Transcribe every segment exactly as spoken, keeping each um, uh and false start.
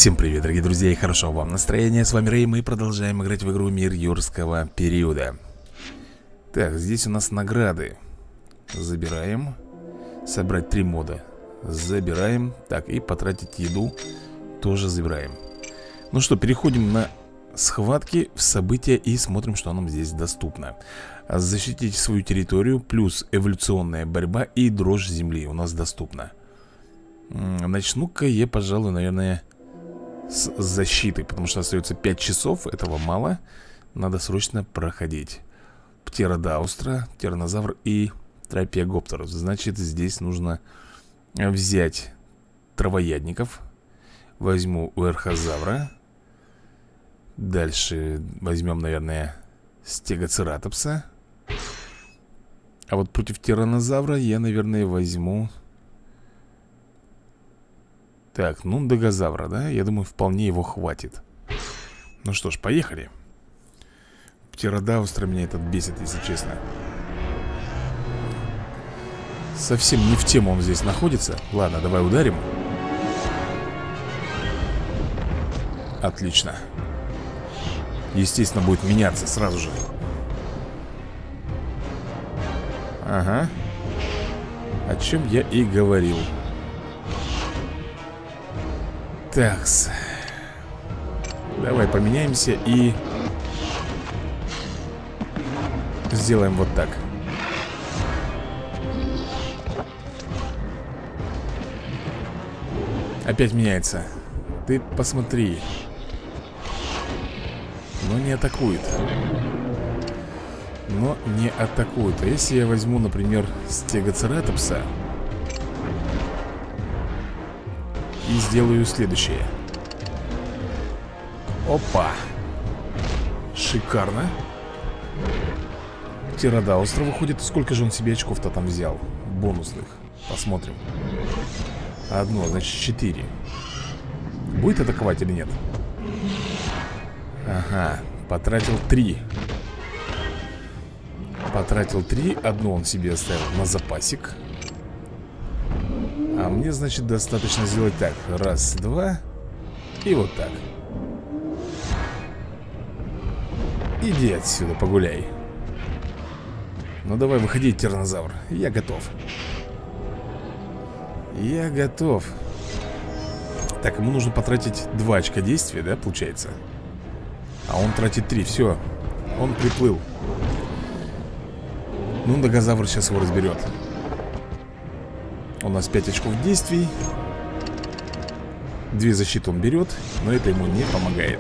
Всем привет, дорогие друзья, и хорошего вам настроения. С вами Рэй, мы продолжаем играть в игру Мир Юрского периода. Так, здесь у нас награды. Забираем. Собрать три мода. Забираем. Так, и потратить еду тоже забираем. Ну что, переходим на схватки в события и смотрим, что нам здесь доступно. Защитите свою территорию, плюс эволюционная борьба и дрожь земли у нас доступна. Начну-ка я, пожалуй, наверное, с защиты, потому что остается пять часов, этого мало. Надо срочно проходить. Птеродаустра, тираннозавр и тропиогоптер. Значит, здесь нужно взять травоядников. Возьму уэрхозавра. Дальше возьмем, наверное, стегоцератопса. А вот против тираннозавра я, наверное, возьму... Так, ну, догозавра, да? Я думаю, вполне его хватит. Ну что ж, поехали. Птеродаустра меня этот бесит, если честно. Совсем не в тему он здесь находится. Ладно, давай ударим. Отлично. Естественно, будет меняться сразу же. Ага. О чем я и говорил. Такс. Давай поменяемся и сделаем вот так. Опять меняется. Ты посмотри. Но не атакует. Но не атакует. А если я возьму, например, стегоцератопса и сделаю следующее. Опа. Шикарно. Птеродаустра выходит. Сколько же он себе очков-то там взял? Бонусных. Посмотрим. Одно, значит четыре. Будет атаковать или нет? Ага, потратил три. Потратил три. Одно он себе оставил на запасик. А мне, значит, достаточно сделать так. Раз, два. И вот так. Иди отсюда, погуляй. Ну давай, выходи, тираннозавр. Я готов. Я готов. Так, ему нужно потратить два очка действия, да, получается? А он тратит три, все. Он приплыл. Ну, догозавр сейчас его разберет. У нас пять очков действий. Две защиты он берет, но это ему не помогает.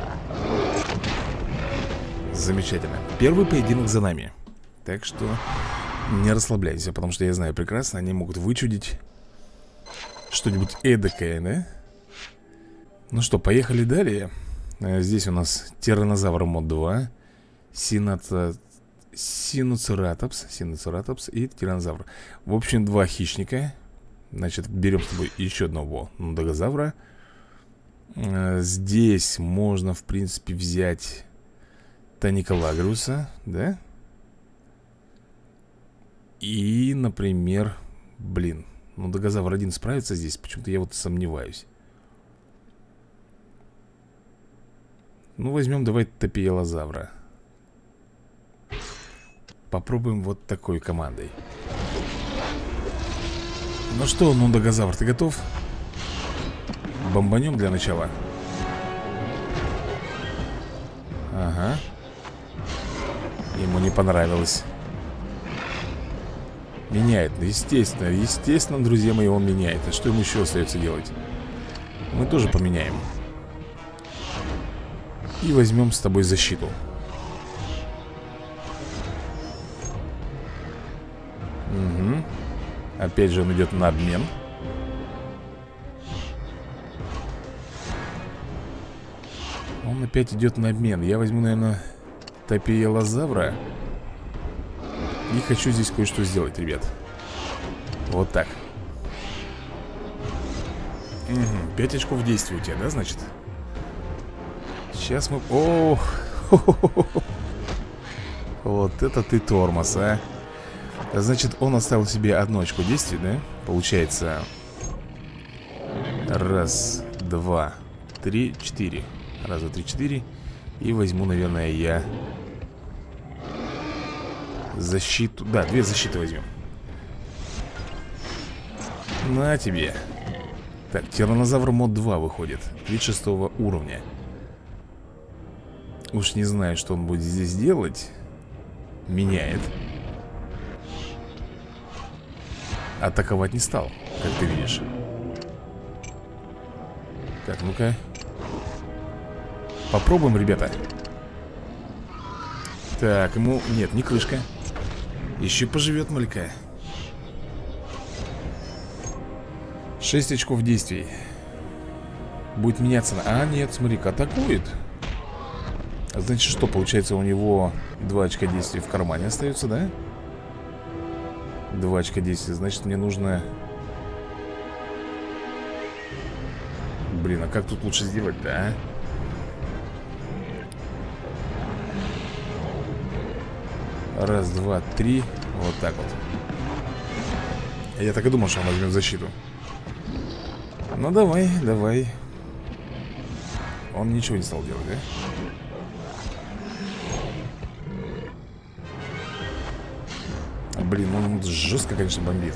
Замечательно. Первый поединок за нами. Так что не расслабляйся, потому что я знаю прекрасно, они могут вычудить что-нибудь эдакое, да? Ну что, поехали далее. Здесь у нас тираннозавр мод два, Сината... Синоцератопс, Синоцератопс и тираннозавр. В общем, два хищника. Значит, берем с тобой еще одного догозавра. Здесь можно, в принципе, взять Таникалагриуса, да? И, например, блин, ну догозавр один справится здесь. Почему-то я вот сомневаюсь. Ну, возьмем, давай, топиелозавра. Попробуем вот такой командой. Ну что, ну, догозавр, ты готов? Бомбанем для начала. Ага. Ему не понравилось. Меняет, естественно. Естественно, друзья мои, он меняет. А что ему еще остается делать? Мы тоже поменяем. И возьмем с тобой защиту. Угу. Опять же он идет на обмен. Он опять идет на обмен. Я возьму, наверное, топиелозавра. И хочу здесь кое-что сделать, ребят. Вот так. Угу. пять очков действия у тебя, да, значит? Сейчас мы... О, вот это ты тормоз, а. Значит, он оставил себе одно очко действия, да? Получается... Раз, два, три, четыре. Раз, два, три, четыре. И возьму, наверное, я защиту. Да, две защиты возьмем. На тебе. Так, тираннозавр мод два выходит. тридцать шестого уровня. Уж не знаю, что он будет здесь делать. Меняет. Атаковать не стал, как ты видишь. Так, ну-ка. Попробуем, ребята. Так, ему... Нет, не крышка. Еще поживет малька. Шесть очков действий. Будет меняться на... А, нет, смотри-ка, атакует. Значит, что, получается, у него два очка действий в кармане остается, да? Два очка действия. Значит, мне нужно... Блин, а как тут лучше сделать-то, а? Раз, два, три. Вот так вот. Я так и думал, что он возьмет защиту. Ну, давай, давай. Он ничего не стал делать, да? Блин, он жестко, конечно, бомбит.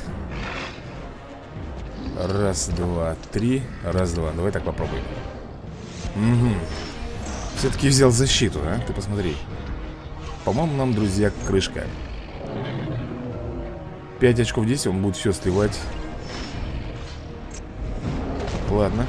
Раз, два, три. Раз, два. Давай так попробуем. Угу. Все-таки взял защиту, а? Ты посмотри. По-моему, нам, друзья, крышка. Пять очков действия, он будет все сливать. Ладно.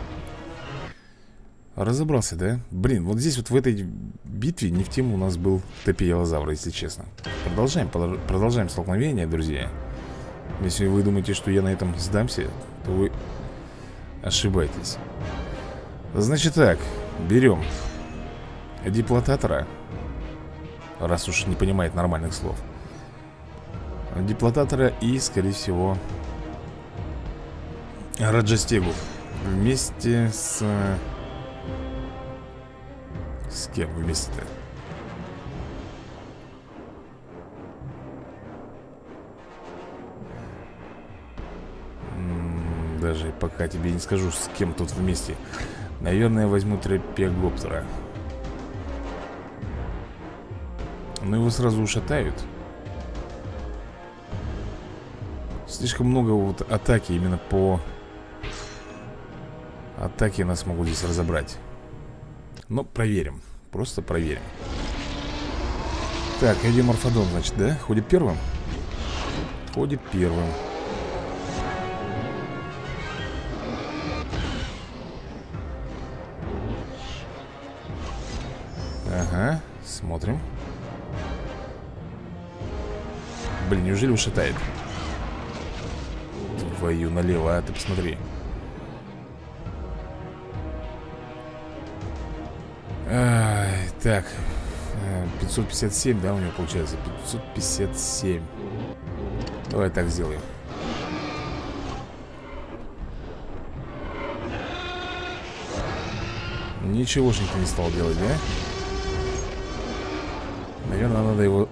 Разобрался, да? Блин, вот здесь вот в этой битве не в тему у нас был Топиелозавр, если честно. Продолжаем, продолжаем столкновение, друзья. Если вы думаете, что я на этом сдамся, то вы ошибаетесь. Значит так, берем Диплотатора. Раз уж не понимает нормальных слов. Диплотатора и, скорее всего, Раджастегу. Вместе с... С кем вместе-то? Даже пока тебе не скажу, с кем тут вместе. Наверное, возьму Трапегоптера. Но его сразу ушатают. Слишком много вот атаки именно по... Атаке нас могут здесь разобрать. Но проверим. Просто проверим. Так, Эдиморфодон, значит, да? Ходит первым? Ходит первым. Ага, смотрим. Блин, неужели ушатает? Твою налево, а ты посмотри. Ай, так, пятьсот пятьдесят семь, да, у него получается? Пятьсот пятьдесят семь. Давай так сделаем. Ничегошеньки не стал делать, да? Наверное, надо его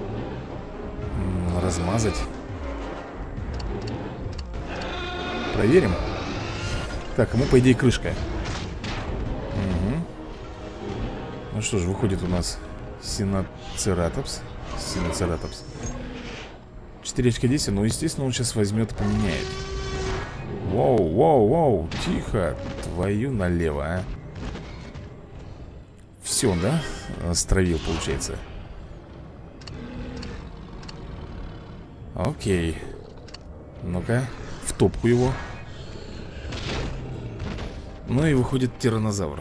размазать. Проверим. Так, ему, по идее, крышка. Угу. Ну что ж, выходит у нас Синоцератопс. Синоцератопс. четыре очка действия, но, естественно, он сейчас возьмет и поменяет. Воу, воу, воу, тихо. Твою налево, а. Все, да? Стравил, получается. Окей. Ну-ка, в топку его. Ну и выходит тираннозавр.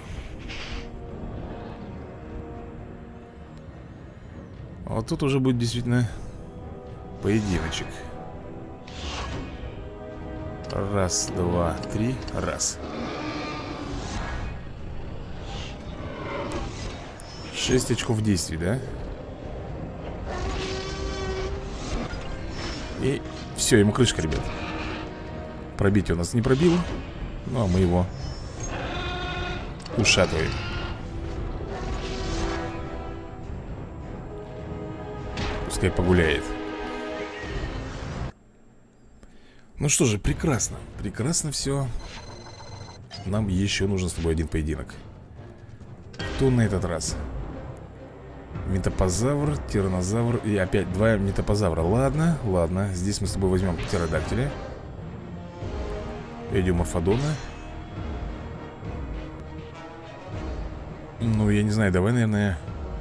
Вот тут уже будет действительно поединочек. Раз, два, три, раз. Шесть очков действий, да? И все, ему крышка, ребят. Пробить у нас не пробил. Ну, а мы его ушатываем. Пускай погуляет. Ну что же, прекрасно. Прекрасно все. Нам еще нужен с тобой один поединок. Кто на этот раз? Метапозавр, тиранозавр. И опять два метапозавра. Ладно, ладно. Здесь мы с тобой возьмем птеродактиля, эдиоморфодона. Ну, я не знаю, давай, наверное,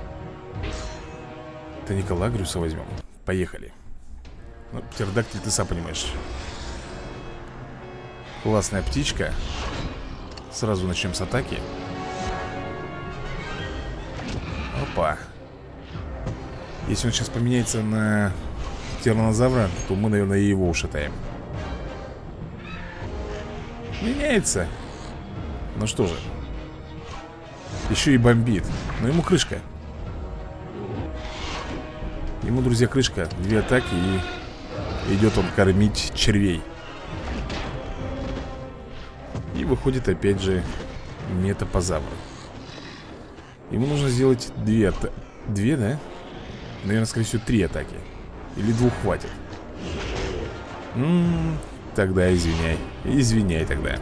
Тониколагриуса возьмем. Поехали. Ну, птеродактиль, ты сам понимаешь. Классная птичка. Сразу начнем с атаки. Опа. Если он сейчас поменяется на тиранозавра, то мы, наверное, и его ушатаем. Меняется. Ну что же. Еще и бомбит. Но ему крышка. Ему, друзья, крышка. Две атаки и идет он кормить червей. И выходит опять же метапозавр. Ему нужно сделать две атаки. Две, да? Наверное, скорее всего, три атаки. Или двух хватит. М-м, тогда извиняй. Извиняй тогда.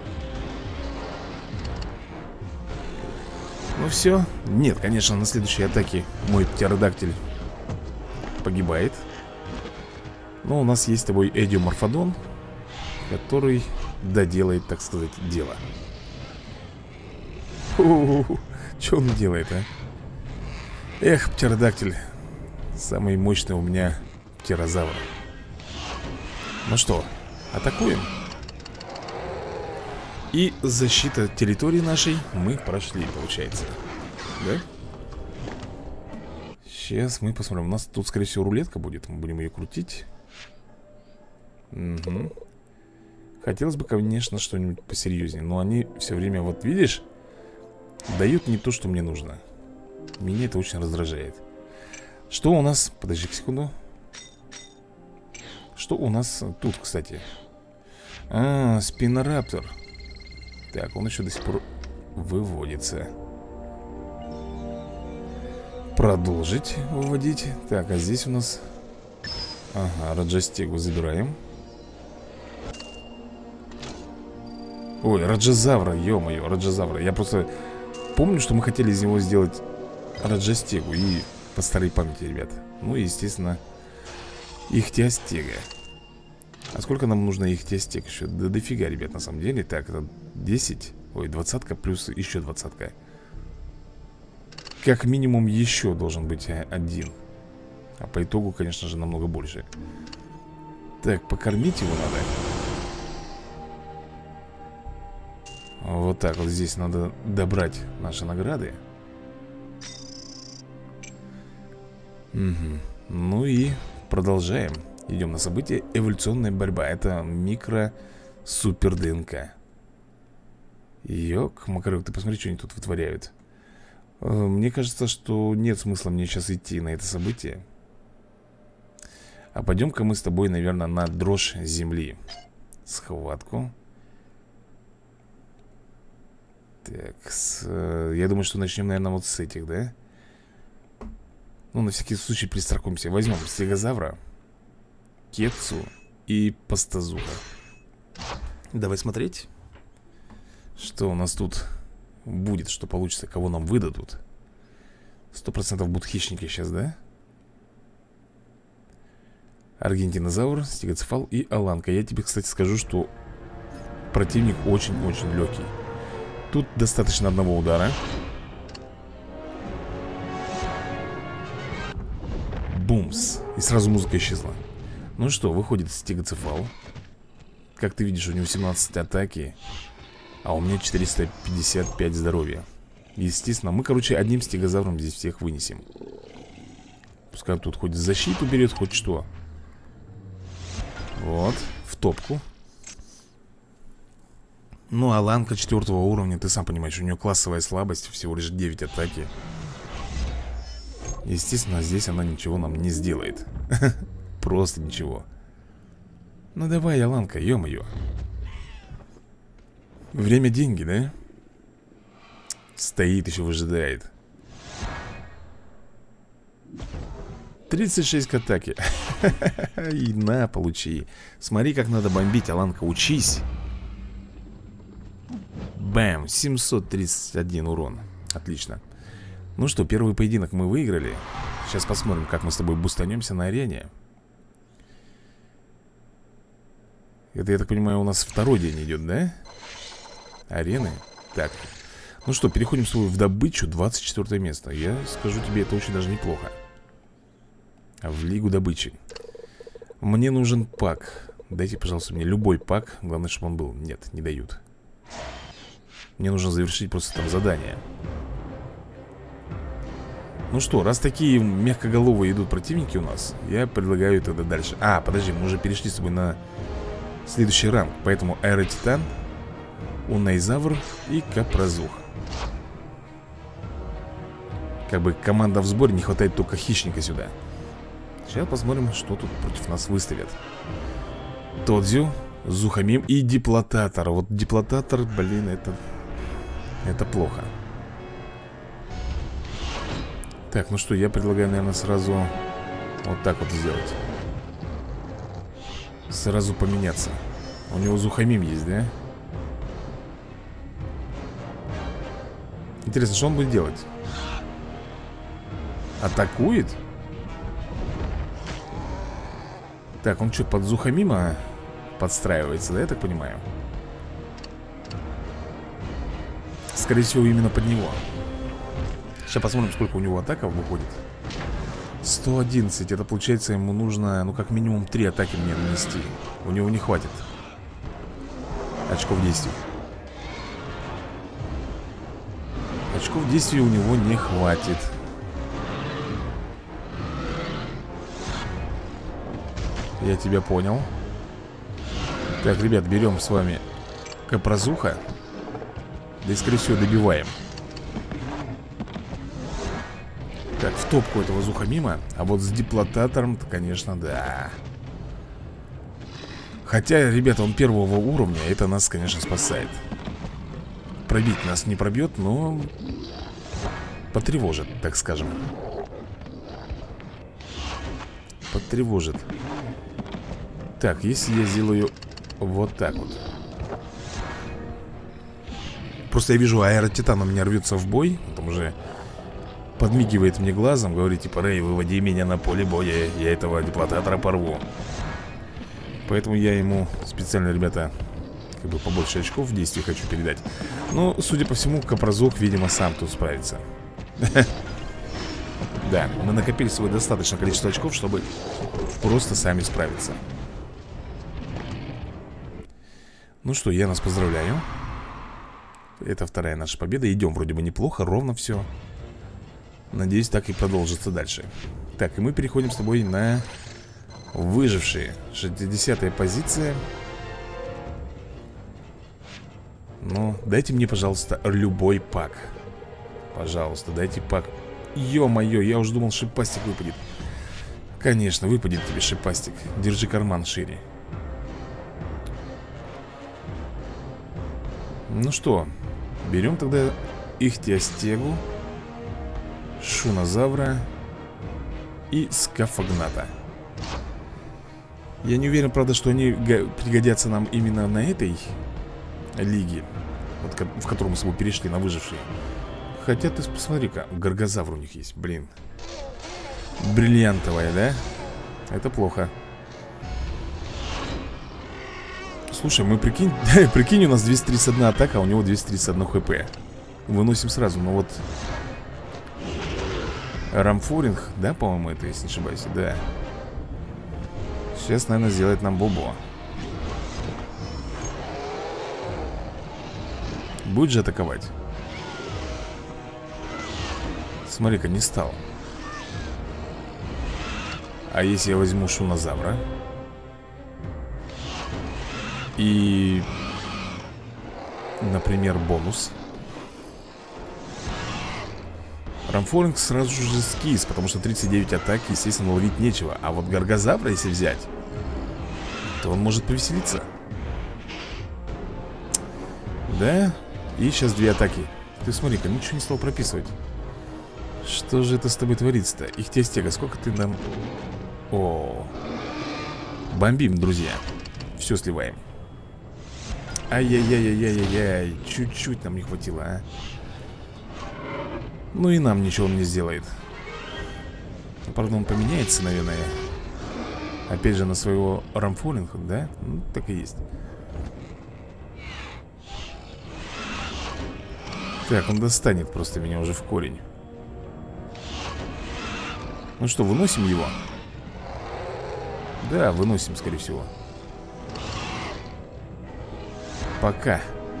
Ну все. Нет, конечно, на следующей атаке мой птеродактиль погибает. Но у нас есть с тобой эдиоморфодон, который доделает, так сказать, дело. Что он делает, а? Эх, птеродактиль. Самый мощный у меня птерозавр. Ну что, атакуем. И защита территории нашей мы прошли, получается. Да? Сейчас мы посмотрим. У нас тут, скорее всего, рулетка будет. Мы будем ее крутить. Угу. Хотелось бы, конечно, что-нибудь посерьезнее. Но они все время, вот видишь, дают не то, что мне нужно. Меня это очень раздражает. Что у нас? Подожди секунду. Что у нас тут, кстати? А, спинораптор. Так, он еще до сих пор выводится. Продолжить выводить. Так, а здесь у нас... Ага, Раджастегу забираем. Ой, Раджазавра, ё-моё, Раджазавра. Я просто помню, что мы хотели из него сделать Раджастегу. И по старой памяти, ребят. Ну и, естественно, Ихтиостега. А сколько нам нужно Ихтиостег еще? Да дофига, ребят, на самом деле. Так, это десять. Ой, двадцатка плюс еще двадцатка. Как минимум еще должен быть один. А по итогу, конечно же, намного больше. Так, покормить его надо. Вот так вот здесь надо добрать наши награды. Угу. Ну и продолжаем. Идем на событие. Эволюционная борьба. Это микро-супер ДНК. Ёк, Макарек, ты посмотри, что они тут вытворяют. Мне кажется, что нет смысла мне сейчас идти на это событие. А пойдем-ка мы с тобой, наверное, на дрожь земли. Схватку. Так, с, я думаю, что начнем, наверное, вот с этих, да? Ну, на всякий случай пристрахуемся. Возьмем стегозавра, Кетсу и пастазуха. Давай смотреть, что у нас тут будет, что получится, кого нам выдадут. Сто процентов будут хищники сейчас, да? Аргентинозавр, стегоцефал и аланка. Я тебе, кстати, скажу, что противник очень-очень легкий. Тут достаточно одного удара. Бумс. И сразу музыка исчезла. Ну что, выходит стегоцефал. Как ты видишь, у него семнадцать атаки, а у меня четыреста пятьдесят пять здоровья. Естественно, мы, короче, одним стегозавром здесь всех вынесем. Пускай тут хоть защиту берет, хоть что. Вот, в топку. Ну, а Аланка четвертого уровня, ты сам понимаешь, у нее классовая слабость, всего лишь девять атаки. Естественно, здесь она ничего нам не сделает. Просто ничего. Ну давай, Аланка, ё-моё. Время деньги, да? Стоит еще, выжидает. тридцать шесть к атаке. И на, получи. Смотри, как надо бомбить, Аланка, учись. Бэм, семьсот тридцать один урон. Отлично. Ну что, первый поединок мы выиграли. Сейчас посмотрим, как мы с тобой бустанемся на арене. Это, я так понимаю, у нас второй день идет, да? Арены. Так. Ну что, переходим с тобой в добычу. Двадцать четвёртое место. Я скажу тебе, это очень даже неплохо. В лигу добычи. Мне нужен пак. Дайте, пожалуйста, мне любой пак. Главное, чтобы он был. Нет, не дают. Мне нужно завершить просто там задание. Ну что, раз такие мягкоголовые идут противники у нас, я предлагаю тогда дальше. А, подожди, мы уже перешли с тобой на следующий ранг. Поэтому Аэротитан, Унайзавр и Капрозух. Как бы команда в сборе, не хватает только хищника сюда. Сейчас посмотрим, что тут против нас выставят. Тодзю, Зухамим и Диплотатор. Вот Диплотатор, блин, это... Это плохо. Так, ну что, я предлагаю, наверное, сразу вот так вот сделать. Сразу поменяться. У него Зухамим есть, да? Интересно, что он будет делать? Атакует? Так, он что, под Зухамима подстраивается, да, я так понимаю? Скорее всего, именно под него. Сейчас посмотрим, сколько у него атаков выходит. Сто одиннадцать, это получается, ему нужно, ну, как минимум три атаки мне нанести. У него не хватит очков действий. Очков действий у него не хватит. Я тебя понял. Так, ребят, берем с вами Капрозуха. Да и, скорее всего, добиваем. Так, в топку этого Зухамима. А вот с Диплотатором, конечно, да. Хотя, ребята, он первого уровня. Это нас, конечно, спасает. Пробить нас не пробьет, но потревожит, так скажем. Потревожит. Так, если я сделаю вот так вот. Просто я вижу, Аэротитан у меня рвется в бой. Он уже подмигивает мне глазом. Говорит, типа, Рэй, выводи меня на поле боя. Я этого Диплотатора порву. Поэтому я ему специально, ребята, как бы побольше очков в действии хочу передать. Но, судя по всему, Капрозух, видимо, сам тут справится. Да, мы накопили свое достаточное количество очков, чтобы просто сами справиться. Ну что, я нас поздравляю. Это вторая наша победа. Идем вроде бы неплохо, ровно все. Надеюсь, так и продолжится дальше. Так, и мы переходим с тобой на выжившие. шестидесятая позиция. Ну, дайте мне, пожалуйста, любой пак. Пожалуйста, дайте пак. Ё-моё, я уже думал, шипастик выпадет. Конечно, выпадет тебе шипастик. Держи карман шире. Ну что, берем тогда Ихтиостегу, Шунозавра и Скафагната. Я не уверен, правда, что они пригодятся нам именно на этой лиге, вот, в которую мы с тобой перешли, на выжившие. Хотя ты посмотри-ка, Горгозавр у них есть, блин. Бриллиантовая, да? Это плохо. Слушай, мы прикинь, прикинь, у нас двести тридцать одна атака, а у него двести тридцать одно хп. Выносим сразу, но вот Рамфоринг, да, по-моему, это, если не ошибаюсь, да. Сейчас, наверное, сделает нам бобо. Будет же атаковать. Смотри-ка, не стал. А если я возьму Шунозавра и, например, бонус, Рамфоринг сразу же скис, потому что тридцать девять атак, естественно, ловить нечего. А вот Горгозавра, если взять, то он может повеселиться. Да? И сейчас две атаки. Ты смотри-ка, ничего не стал прописывать. Что же это с тобой творится-то? Ихтиостега, сколько ты нам... О, бомбим, друзья. Все сливаем. Ай-яй-яй-яй-яй-яй. Чуть-чуть нам не хватило, а. Ну и нам ничего он не сделает. Правда, он поменяется, наверное. Опять же на своего рамфолинга, да? Ну, так и есть. Так, он достанет просто меня уже в корень. Ну что, выносим его? Да, выносим, скорее всего. Пока.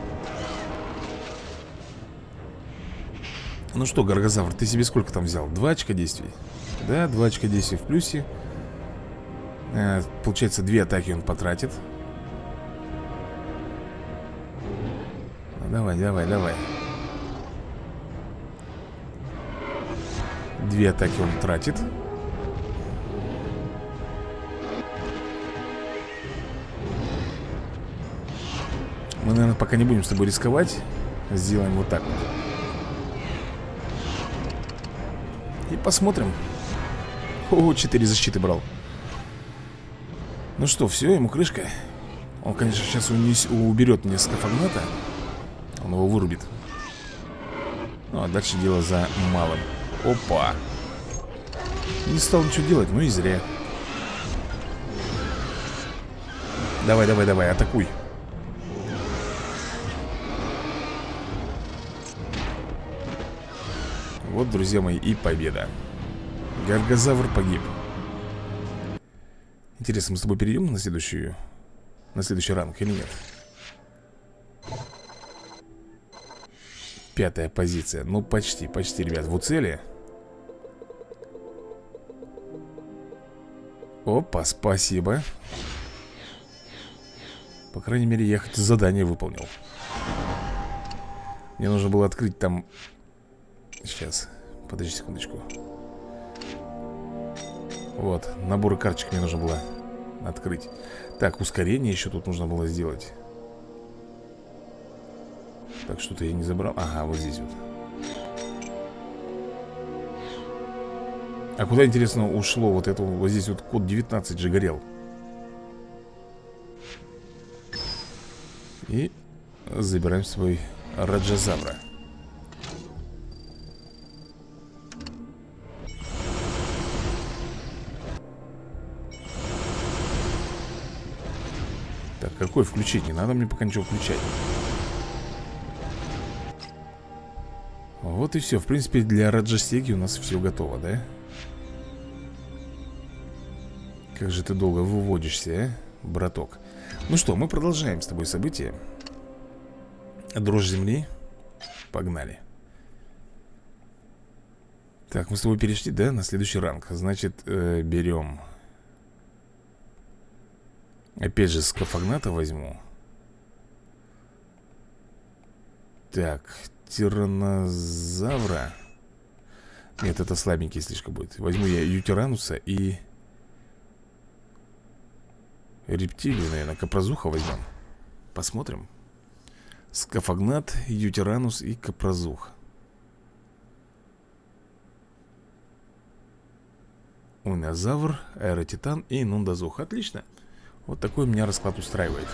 Ну что, Горгозавр, ты себе сколько там взял? Два очка действий? Да, два очка действий в плюсе. а, Получается, две атаки он потратит. Ну, давай, давай, давай. Две атаки он тратит. Мы, наверное, пока не будем с тобой рисковать. Сделаем вот так вот. И посмотрим. О, четыре защиты брал. Ну что, все, ему крышка. Он, конечно, сейчас унес... уберет мне скафагната. Он его вырубит. Ну, а дальше дело за малым. Опа. Не стал ничего делать, ну и зря. Давай, давай, давай, атакуй. Вот, друзья мои, и победа. Горгозавр погиб. Интересно, мы с тобой перейдем на следующую, на следующий ранг или нет? Пятая позиция. Ну, почти, почти, ребят, в уцеле. Опа, спасибо. По крайней мере, я хоть задание выполнил. Мне нужно было открыть там... Сейчас, подожди секундочку. Вот, наборы карточек мне нужно было открыть. Так, ускорение еще тут нужно было сделать. Так, что-то я не забрал. Ага, вот здесь вот. А куда, интересно, ушло вот это? Вот здесь вот код девятнадцать же горел. И забираем свой Раджазавра. Так, какое включить? Не надо мне пока ничего включать. Вот и все. В принципе, для Раджасеги у нас все готово, да? Как же ты долго выводишься, а, браток? Ну что, мы продолжаем с тобой события. Дрожь земли. Погнали. Так, мы с тобой перешли, да, на следующий ранг. Значит, э, берем. Опять же, скафагната возьму. Так, тираннозавра. Нет, это слабенький слишком будет. Возьму я ютирануса и рептилию, наверное, капрозуха возьмем. Посмотрим. Скафагнат, ютиранус и капрозух. Унозавр, аэротитан и нундазух. Отлично. Вот такой у меня расклад устраивает.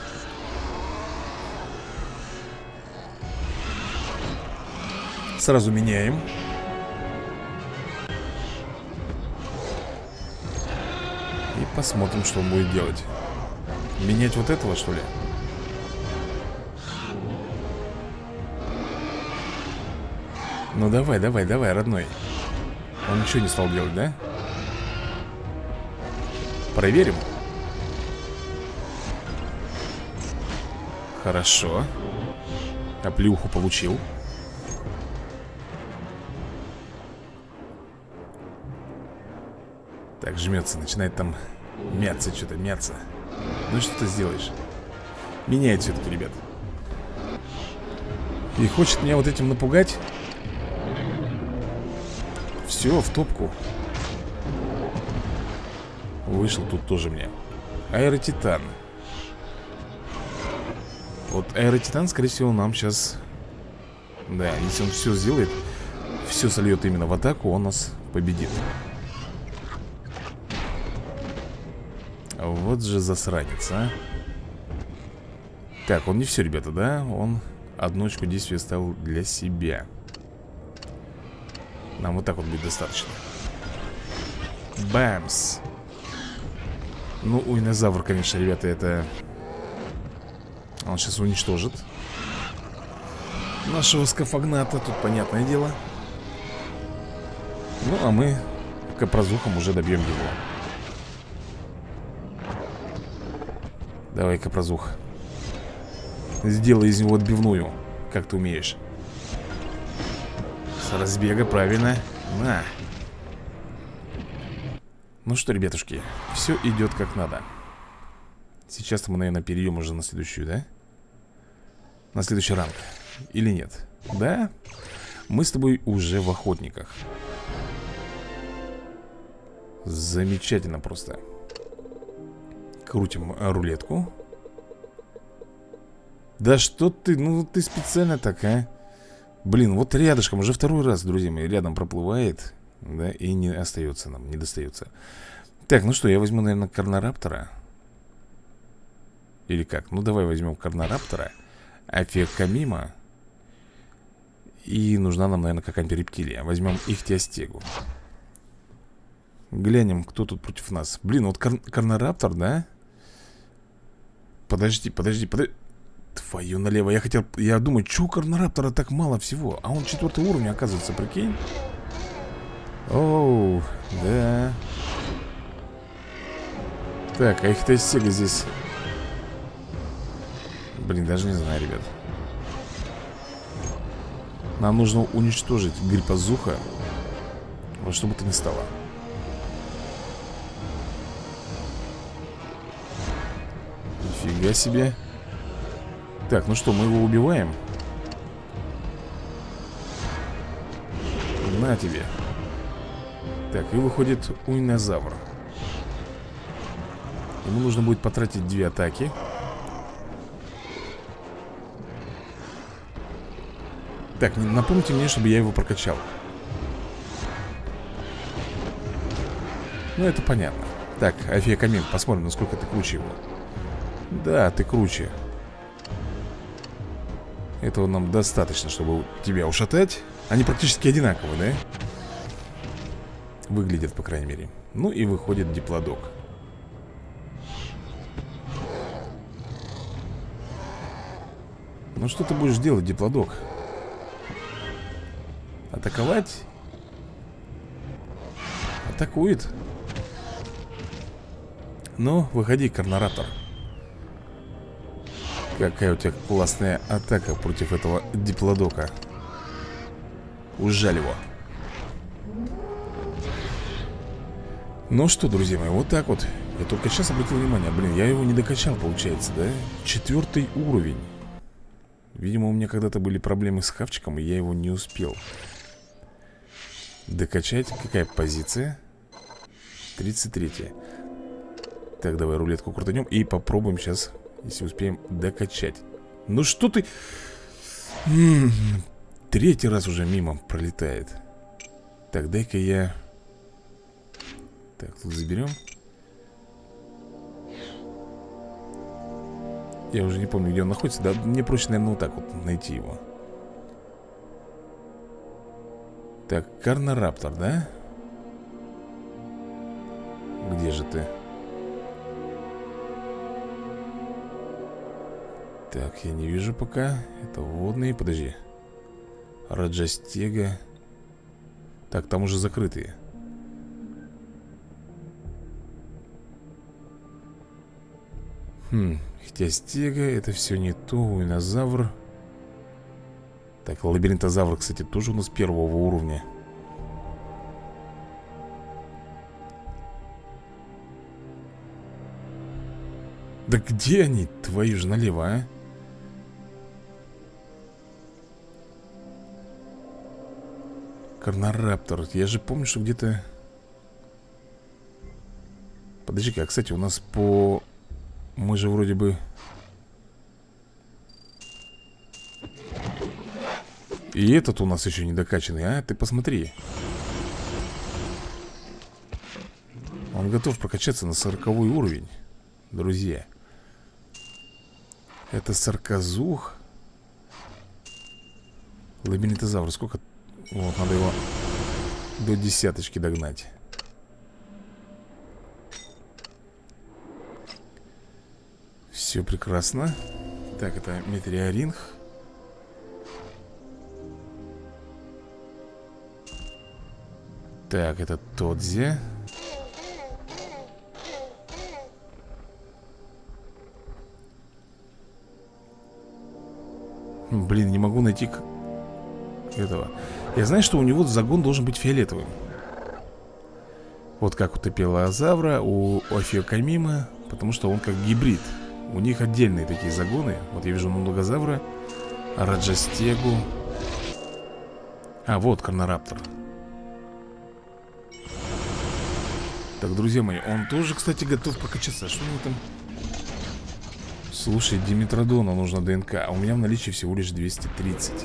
Сразу меняем. И посмотрим, что он будет делать. Менять вот этого, что ли? Ну давай, давай, давай, родной. Он ничего не стал делать, да? Проверим. Хорошо. Оплеуху получил. Так, жмется, начинает там мяться, что-то мяться. Ну что ты сделаешь? Меняет все-таки, ребят. И хочет меня вот этим напугать. Все, в топку. Вышел тут тоже мне аэротитан. Вот аэротитан, скорее всего, нам сейчас... Да, если он все сделает, все сольет именно в атаку, он нас победит. Вот же засранец, а. Так, он не все, ребята, да? Он одну очку действия оставил для себя. Нам вот так вот будет достаточно. Бамс. Ну, уйнозавр, конечно, ребята, это... Он сейчас уничтожит нашего скафагната, тут понятное дело. Ну, а мы капрозухом уже добьем его. Давай, капрозух. Сделай из него отбивную, как ты умеешь. С разбега, правильно. На. Ну что, ребятушки, все идет как надо. Сейчас мы, наверное, перейдем уже на следующую, да? На следующий ранг. Или нет? Да? Мы с тобой уже в охотниках. Замечательно просто. Крутим рулетку. Да что ты, ну ты специально так, а? Блин, вот рядышком, уже второй раз, друзья мои, рядом проплывает. Да, и не остается нам, не достается. Так, ну что, я возьму, наверное, Карнораптора. Или как? Ну давай возьмем Карнораптора, Афиокамима. И нужна нам, наверное, какая-нибудь рептилия. Возьмем Ихтиостегу. Глянем, кто тут против нас. Блин, вот кар Карнораптор, да? Подожди, подожди, подожди. Твою налево, я хотел... Я думаю, чё у Карнораптора так мало всего? А он четвертый уровень, оказывается, прикинь. Оу, да. Так, а Ихтиостега здесь... Блин, даже не знаю, ребят. Нам нужно уничтожить Гриппозуха во что бы то ни стало. Нифига себе. Так, ну что, мы его убиваем. На тебе. Так, и выходит уйнозавр. Ему нужно будет потратить две атаки. Так, напомните мне, чтобы я его прокачал. Ну, это понятно. Так, Афиокамин, посмотрим, насколько ты круче его. Да, ты круче. Этого нам достаточно, чтобы тебя ушатать. Они практически одинаковые, да? Выглядят, по крайней мере. Ну и выходит Диплодок. Ну что ты будешь делать, Диплодок? Атаковать? Атакует. Ну, выходи, Карнораптор. Какая у тебя классная атака против этого Диплодока. Ужаль его. Ну что, друзья мои, вот так вот. Я только сейчас обратил внимание. Блин, я его не докачал, получается, да? Четвертый уровень. Видимо, у меня когда-то были проблемы с хавчиком, и я его не успел докачать. Какая позиция? тридцать третья. Так, давай рулетку крутанем и попробуем сейчас, если успеем, докачать. Ну что ты... М-м-м, третий раз уже мимо пролетает. Так, дай-ка я... Так, тут заберем. Я уже не помню, где он находится. Да, мне проще, наверное, вот так вот найти его. Так, Карнораптор, да? Где же ты? Так, я не вижу пока. Это водные, подожди. Раджастега. Так, там уже закрытые. Хм, Ихтиостега, это все не то. Уйнозавр. Так, лабиринтозавр, кстати, тоже у нас первого уровня. Да где они, твою же налево, а? Карнораптор, я же помню, что где-то... Подожди-ка, кстати, у нас по... Мы же вроде бы... И этот у нас еще не докачанный, а? Ты посмотри. Он готов прокачаться на сороковой уровень, друзья. Это сарказух. Лабиринтозавр. Сколько? Вот, надо его до десяточки догнать. Все прекрасно. Так, это метеоринг. Так, это Тодзи. Блин, не могу найти к... этого. Я знаю, что у него загон должен быть фиолетовым. Вот как у Топилозавра, у Офиокамима. Потому что он как гибрид. У них отдельные такие загоны. Вот я вижу Нулагозавра, Раджастегу. А, вот Карнораптор. Так, друзья мои, он тоже, кстати, готов прокачаться. Что у него там? Слушай, Диметродону нужно ДНК. А у меня в наличии всего лишь двести тридцать.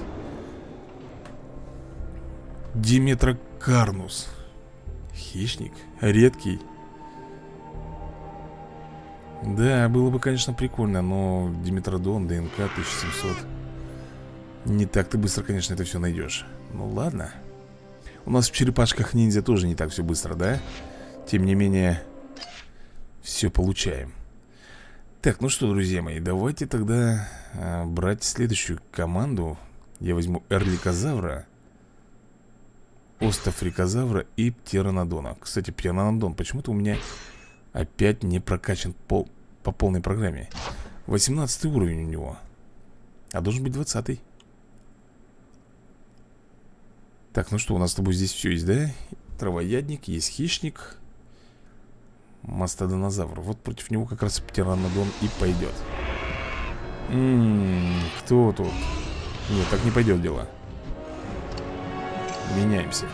Диметрокарнус. Хищник, редкий. Да, было бы, конечно, прикольно. Но Диметродон, ДНК тысяча семьсот. Не так ты быстро, конечно, это все найдешь. Ну ладно. У нас в черепашках ниндзя тоже не так все быстро, да? Тем не менее, все получаем. Так, ну что, друзья мои, давайте тогда а, брать следующую команду. Я возьму Эрликозавра, Остафрикозавра и Птеранодона. Кстати, Птеранодон почему-то у меня опять не прокачан пол, по полной программе. восемнадцатый уровень у него, а должен быть двадцатый. Так, ну что, у нас с тобой здесь все есть, да? Травоядник, есть хищник, мастодонозавр. Вот против него как раз Птеранодон и пойдет. Ммм, кто тут? Нет, так не пойдет дело. Меняемся.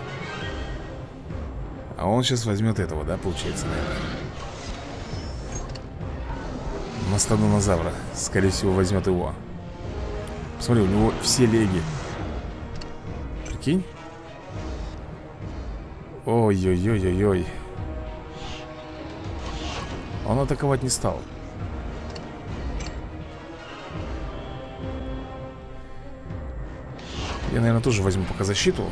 А он сейчас возьмет этого, да, получается, наверное. Мастодонозавра. Скорее всего, возьмет его. Посмотри, у него все леги. Прикинь? Ой-ой-ой-ой-ой. Он атаковать не стал. Я, наверное, тоже возьму пока защиту.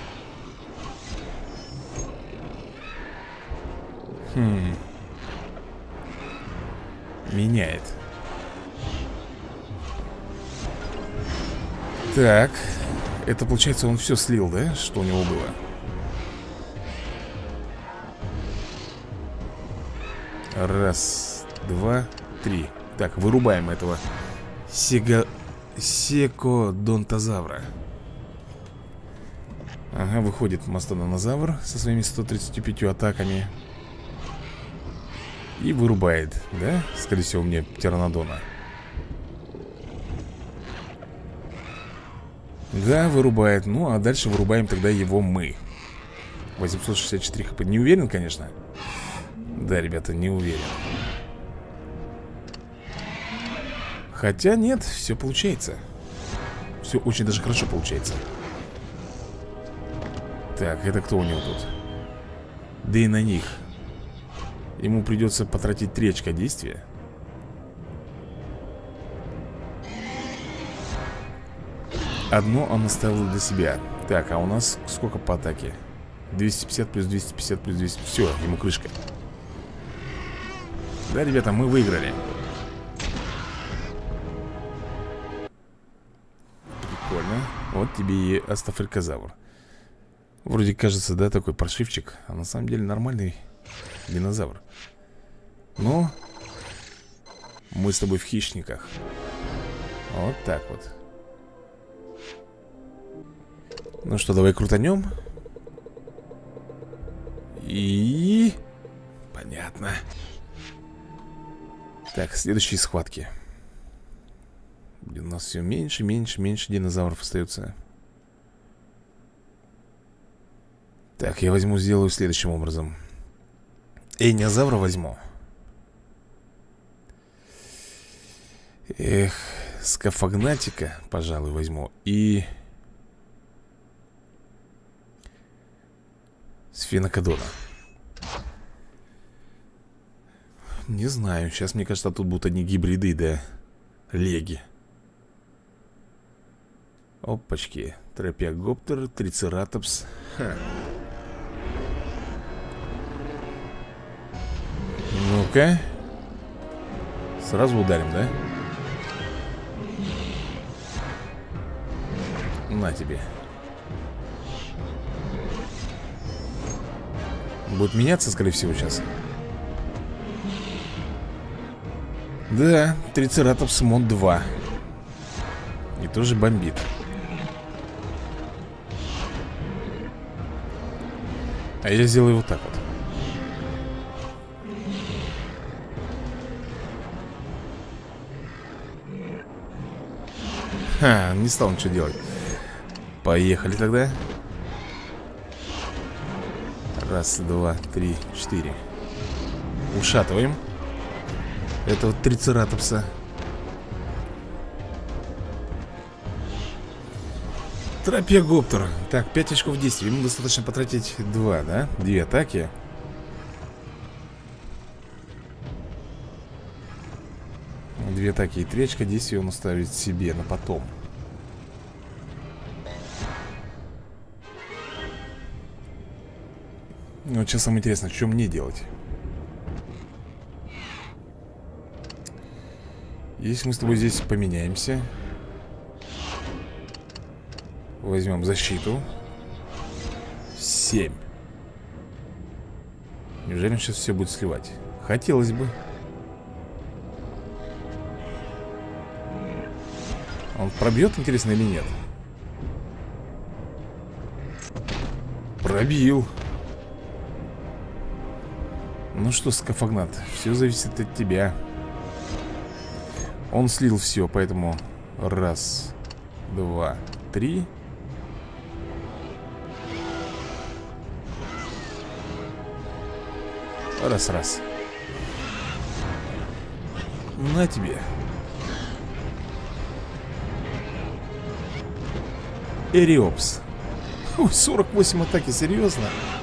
Хм. Меняет. Так. Это, получается, он все слил, да? Что у него было? Раз, два, три. Так, вырубаем этого Сега... Секодонтозавра. Ага, выходит мастодонозавр со своими ста тридцатью пятью атаками. И вырубает, да? Скорее всего, мне Птеранодона. Да, вырубает. Ну, а дальше вырубаем тогда его мы. восемьсот шестьдесят четыре хп. Не уверен, конечно. Да, ребята, не уверен. Хотя нет, все получается. Все очень даже хорошо получается. Так, это кто у него тут? Да и на них ему придется потратить три очка действия. Одно он оставил для себя. Так, а у нас сколько по атаке? двести пятьдесят плюс двести пятьдесят плюс двести. Все, ему крышка. Да, ребята, мы выиграли. Прикольно. Вот тебе и Астафрикозавр. Вроде кажется, да, такой паршивчик. А на самом деле нормальный динозавр. Но мы с тобой в хищниках. Вот так вот. Ну что, давай крутанем. И... Понятно. Так, следующие схватки. Блин, у нас все меньше, меньше, меньше динозавров остается. Так, я возьму, сделаю следующим образом. Эйниозавра возьму. Эх, Скафагнатика, пожалуй, возьму. И... Сфенокодона. Не знаю, сейчас, мне кажется, тут будут одни гибриды, да. Леги. Опачки. Тропиогоптер, трицератопс. Ха. Ну-ка. Сразу ударим, да? На тебе. Будет меняться, скорее всего, сейчас. Да, трицератопс мод два. И тоже бомбит. А я сделаю вот так вот. Ха, не стал ничего делать. Поехали тогда. Раз, два, три, четыре. Ушатываем этого трицератопса. Тропиогоптер. Так, пять очков действия. Ему достаточно потратить два, да? Две атаки. Две атаки и три очка действия он оставит себе на потом. Ну, вот сейчас самое интересное, что мне делать? Если мы с тобой здесь поменяемся, возьмем защиту. Семь. Неужели он сейчас все будет сливать? Хотелось бы. Он пробьет, интересно, или нет? Пробил. Ну что, Скафагнат, все зависит от тебя. Он слил все, поэтому раз, два, три. Раз, раз. На тебе. Эриопс. Ой, сорок восемь атаки, серьезно?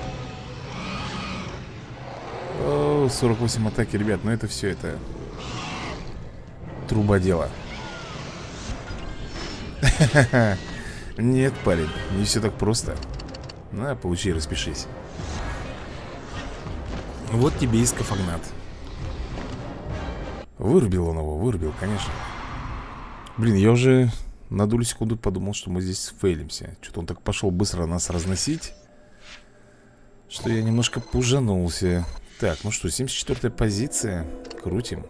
О, сорок восемь атаки, ребят, ну это все, это труба дела. Нет, парень, не все так просто. На, получи, распишись. Вот тебе и Скафагнат. Вырубил он его, вырубил, конечно. Блин, я уже на долю секунды подумал, что мы здесь фейлимся. Что-то он так пошел быстро нас разносить, что я немножко пужанулся. Так, ну что, семьдесят четвёртая позиция. Крутим.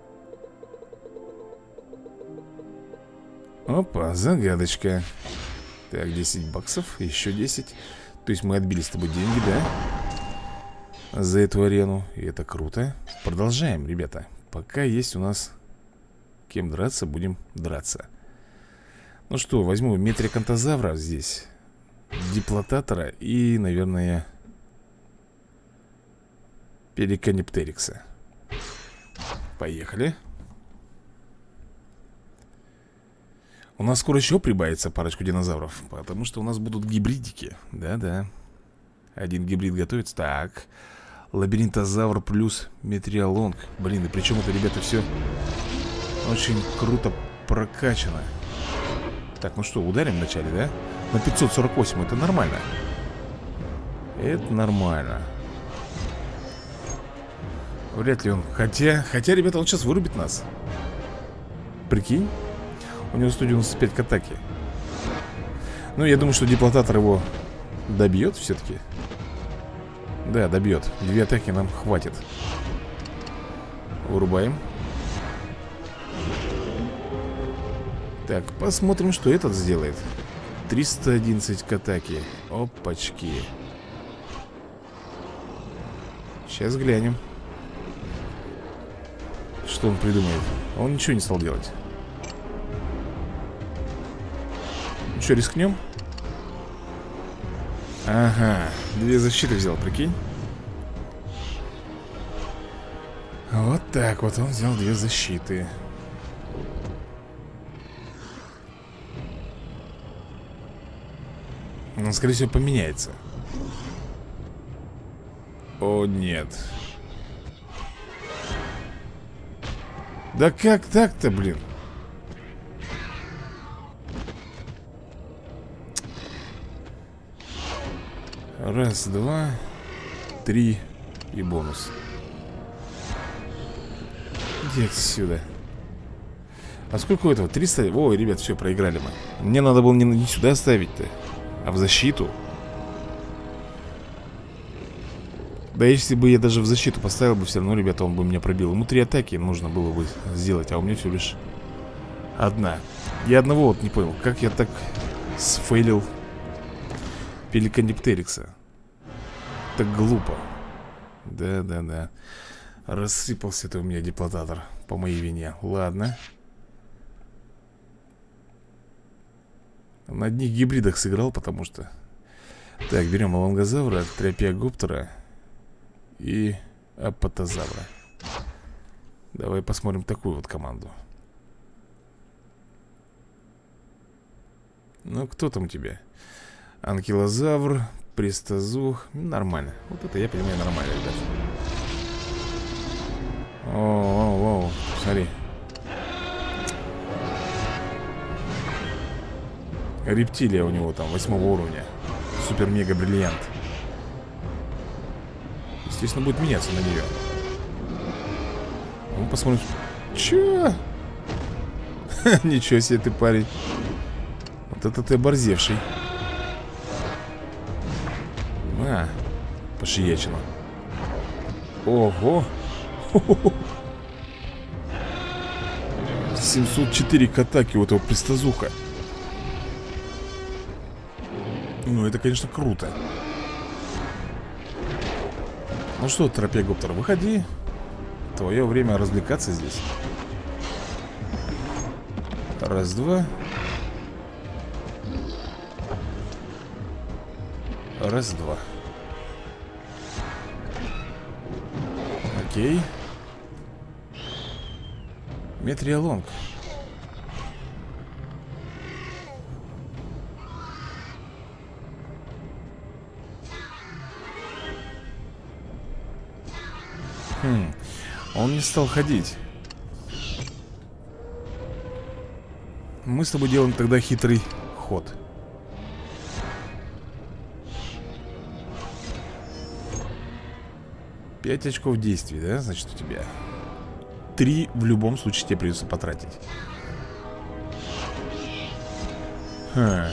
Опа, загадочка. Так, десять баксов, еще десять. То есть мы отбили с тобой деньги, да? За эту арену. И это круто. Продолжаем, ребята. Пока есть у нас кем драться, будем драться. Ну что, возьму метрикантозавра здесь, диплотатора и, наверное, пеликаниптерикса. Поехали. У нас скоро еще прибавится парочку динозавров, потому что у нас будут гибридики. Да-да. Один гибрид готовится. Так. Лабиринтозавр плюс метриолонг. Блин, и причем это, ребята, все очень круто прокачано. Так, ну что, ударим вначале, да? На пятьсот сорок восемь, это нормально. Это нормально. Вряд ли он. Хотя, хотя, ребята, он сейчас вырубит нас. Прикинь. У него сто девяносто пять к атаке. Ну, я думаю, что диплотатор его добьет все-таки. Да, добьет. Две атаки нам хватит. Вырубаем. Так, посмотрим, что этот сделает. триста одиннадцать к атаке. Опачки. Сейчас глянем, что он придумает. Он ничего не стал делать. Ну что, рискнем? Ага, две защиты взял, прикинь. Вот так вот он взял две защиты. Он, скорее всего, поменяется. О, нет. Да как так-то, блин? Раз, два, три и бонус. Иди отсюда. А сколько у этого? триста? Ой, ребят, все, проиграли мы. Мне надо было не, не сюда ставить-то, а в защиту. Да если бы я даже в защиту поставил бы, все равно, ребята, он бы меня пробил. Ему три атаки нужно было бы сделать, а у меня всего лишь одна. Я одного вот не понял, как я так сфейлил Пеликаниптерикса. Так глупо. Да-да-да. Рассыпался ты у меня деплотатор по моей вине. Ладно. На одних гибридах сыграл, потому что... Так, берем алангозавра, тропиогоптера и апатозавра. Давай посмотрим такую вот команду. Ну, кто там у тебя? Анкилозавр, престозух. Нормально. Вот это я понимаю нормально, ребят. О-о-о, смотри. Рептилия у него там восьмого уровня. Супер-мега-бриллиант. Естественно, будет меняться на нее. Ну, посмотрим. Чё? Ничего себе ты, парень. Вот это ты оборзевший. На, пошиячину. Ого. семьсот четыре к атаке у этого престозуха. Ну, это, конечно, круто. Ну что, тропиогоптер, выходи. Твое время развлекаться здесь. Раз, два. Раз, два. Окей. Метриолонг. Хм. Он не стал ходить. Мы с тобой делаем тогда хитрый ход. Пять очков действий, да, значит, у тебя. Три в любом случае тебе придется потратить. Ха.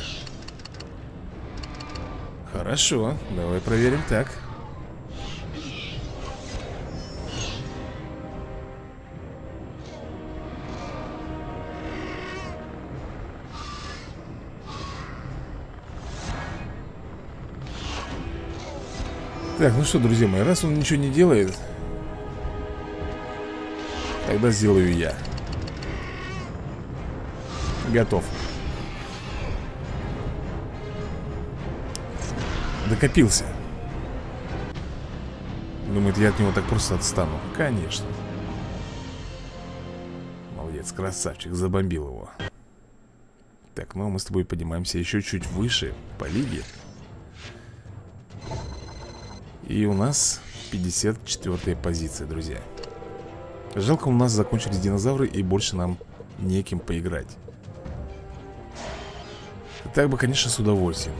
Хорошо, давай проверим так. Так, ну что, друзья мои, раз он ничего не делает, тогда сделаю я. Готов. Докопился. Думает, я от него так просто отстану. Конечно. Молодец, красавчик, забомбил его. Так, ну мы с тобой поднимаемся еще чуть выше по лиге. И у нас пятьдесят четвёртая позиция, друзья. Жалко, у нас закончились динозавры, и больше нам неким поиграть. Так бы, конечно, с удовольствием.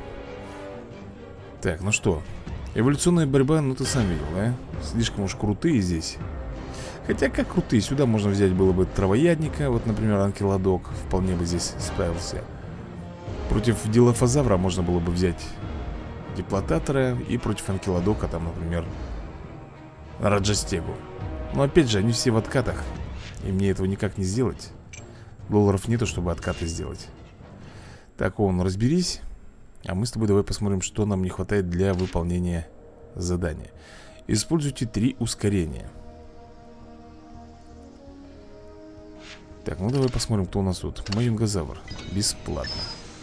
Так, ну что, эволюционная борьба, ну ты сам видел, да? Слишком уж крутые здесь. Хотя как крутые, сюда можно взять было бы травоядника. Вот, например, анкилодок вполне бы здесь справился. Против дилофазавра можно было бы взять диплотатора. И против анкилодока там, например, раджастегу. Но опять же, они все в откатах, и мне этого никак не сделать. Долларов нету, чтобы откаты сделать. Так, он, разберись. А мы с тобой давай посмотрим, что нам не хватает для выполнения задания. Используйте три ускорения. Так, ну давай посмотрим, кто у нас тут. Маюнгозавр. Бесплатно.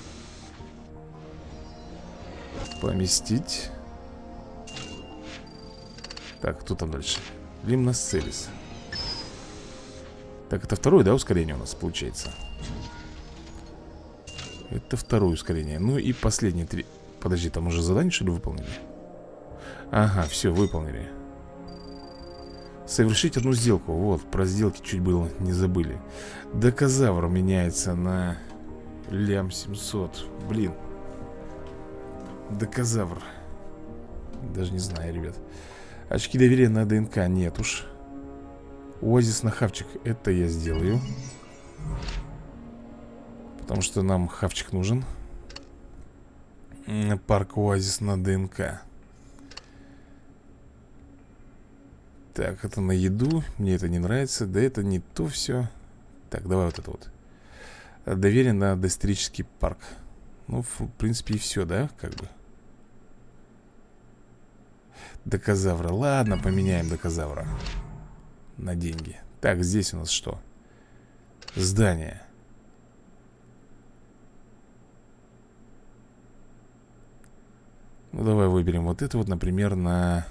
Поместить. Так, кто там дальше? Лимносцелис. Так, это второе, да, ускорение у нас получается? Это второе ускорение. Ну и последние три. Подожди, там уже задание, что ли, выполнили? Ага, все, выполнили. Совершить одну сделку. Вот, про сделки чуть было не забыли. Докозавр меняется на лям семьсот. Блин. Докозавр. Даже не знаю, ребят. Очки доверия на ДНК нет уж. Оазис на хавчик. Это я сделаю. Потому что нам хавчик нужен. Парк Оазис на ДНК. Так, это на еду. Мне это не нравится. Да это не то все. Так, давай вот это вот. Доверие на доисторический парк. Ну, в принципе, и все, да? Как бы. Докозавра. Ладно, поменяем докозавра на деньги. Так, здесь у нас что? Здание. Ну, давай выберем вот это вот, например, на...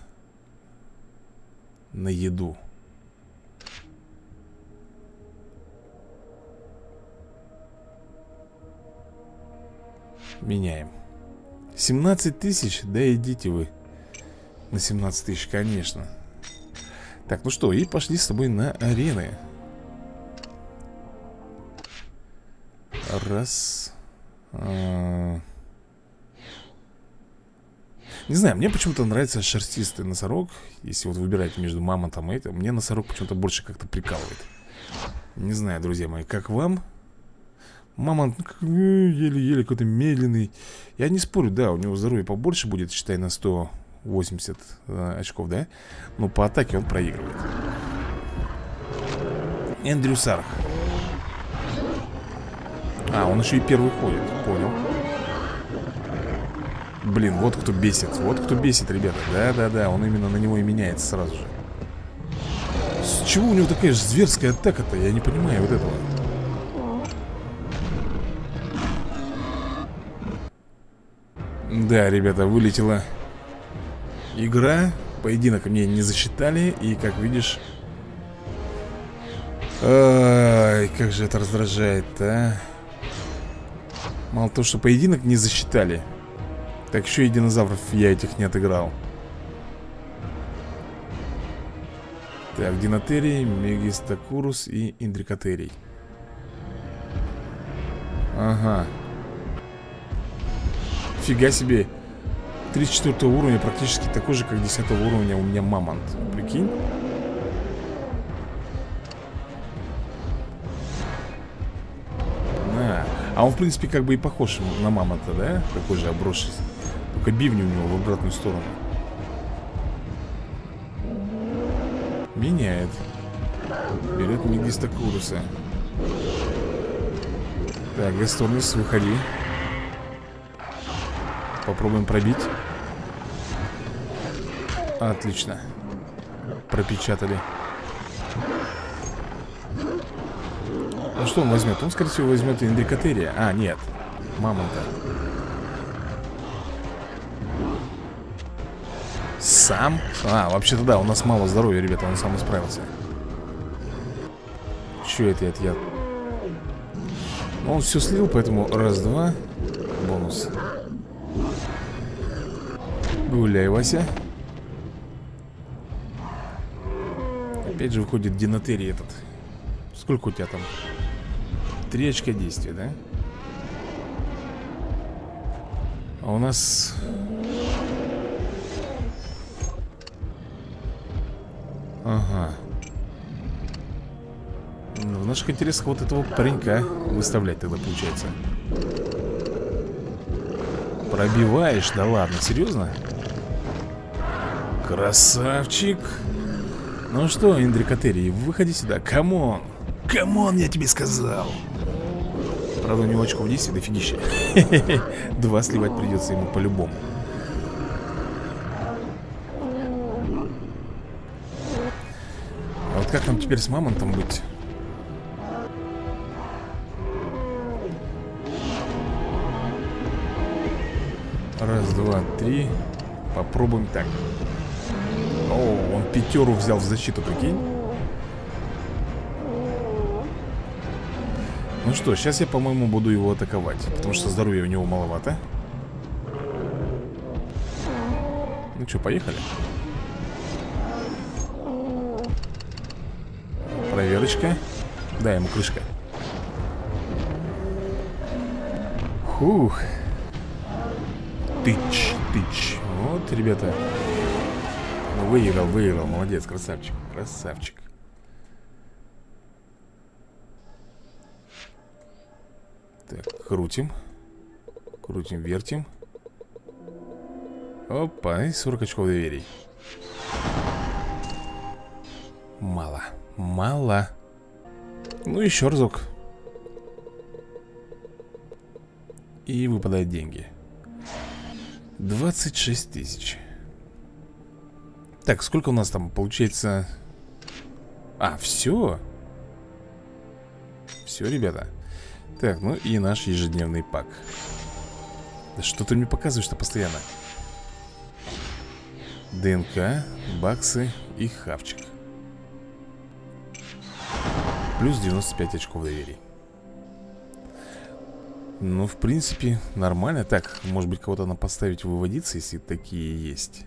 На еду. Меняем. семнадцать тысяч? Да идите вы. На семнадцать тысяч, конечно. Так, ну что, и пошли с тобой на арены. Раз. А... Не знаю, мне почему-то нравится шерстистый носорог. Если вот выбирать между мамонтом и этим, мне носорог почему-то больше как-то прикалывает. Не знаю, друзья мои, как вам? Мамонт еле-еле какой-то медленный. Я не спорю, да, у него здоровье побольше будет, считай, на сто восемьдесят э, очков, да? Но по атаке он проигрывает. Эндрю Сарх. А, он еще и первый ходит, понял. Блин, вот кто бесит. Вот кто бесит, ребята. Да-да-да, он именно на него и меняется сразу же. С чего у него такая же зверская атака-то? Я не понимаю вот этого. Да, ребята, вылетела игра. Поединок мне не засчитали. И, как видишь... Ай, как же это раздражает, а. Мало того, что поединок не засчитали, так еще и динозавров я этих не отыграл. Так, Динотерий, Мегистокурус и Индрикотерий. Ага. Фига себе. тридцать четвёртого уровня практически такой же, как десятого уровня у меня мамонт. Прикинь. А, а он в принципе как бы и похож на мамонта, да? Такой же обросший. Только бивни у него в обратную сторону. Меняет. Берет Мегистокуруса. Так, Гасторнис, выходи. Попробуем пробить. Отлично. Пропечатали. А что он возьмет? Он, скорее всего, возьмет Индрикотерия. А, нет, мамонта. Сам? А, вообще-то да, у нас мало здоровья, ребята. Он сам справился. Че это я? я... Он все слил, поэтому раз-два. Бонус. Гуляй, Вася. Опять же выходит Динотерий этот. Сколько у тебя там? Три очка действия, да? А у нас... Ага. В наших интересах вот этого паренька выставлять тогда получается. Пробиваешь? Да ладно, серьезно? Красавчик. Ну что, Индрикотерий, выходи сюда. Камон. Камон, я тебе сказал. Правда, у него очков действия дофигища. Два сливать придется ему по-любому. А вот как нам теперь с мамонтом быть? Раз, два, три. Попробуем так. О, он пятеру взял в защиту, прикинь. Ну что, сейчас я, по-моему, буду его атаковать, потому что здоровья у него маловато. Ну что, поехали. Проверочка. Да, ему крышка. Фух. Тыч, тыч. Вот, ребята. Ну, выиграл, выиграл, молодец, красавчик. Красавчик. Так, крутим. Крутим, вертим. Опа, и сорок очков доверий. Мало, мало. Ну, еще разок. И выпадают деньги. двадцать шесть тысяч. Так, сколько у нас там получается? А, все. Все, ребята. Так, ну и наш ежедневный пак. Да что ты мне показываешь-то постоянно? ДНК, баксы и хавчик. Плюс девяносто пять очков доверий. Ну, в принципе, нормально. Так, может быть, кого-то надо поставить выводиться, если такие есть.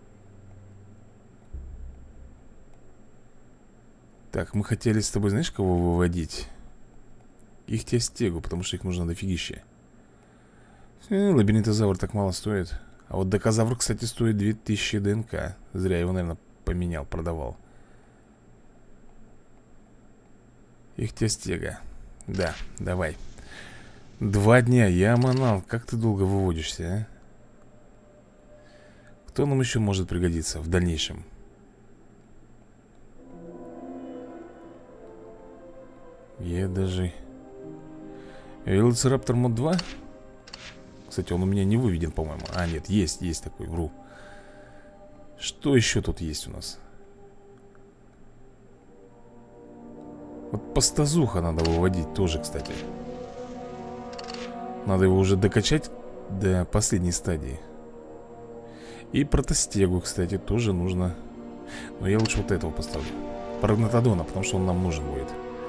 Так, мы хотели с тобой, знаешь, кого выводить? Их тестегу, потому что их нужно дофигища. э, Лабиринтозавр так мало стоит. А вот докозавр, кстати, стоит две тысячи ДНК. Зря его, наверное, поменял, продавал. Их тестега. Да, давай. Два дня, я манал. Как ты долго выводишься, а? Кто нам еще может пригодиться в дальнейшем? Я даже... Велоцираптор мод два? Кстати, он у меня не выведен, по-моему. А, нет, есть, есть такой, вру. Что еще тут есть у нас? Вот пастазуха надо выводить тоже, кстати. Надо его уже докачать до последней стадии. И протостегу, кстати, тоже нужно. Но я лучше вот этого поставлю. Прогнатодона, потому что он нам нужен будет.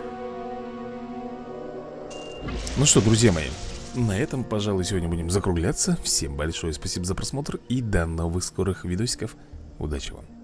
Ну что, друзья мои, на этом, пожалуй, сегодня будем закругляться. Всем большое спасибо за просмотр и до новых скорых видосиков. Удачи вам!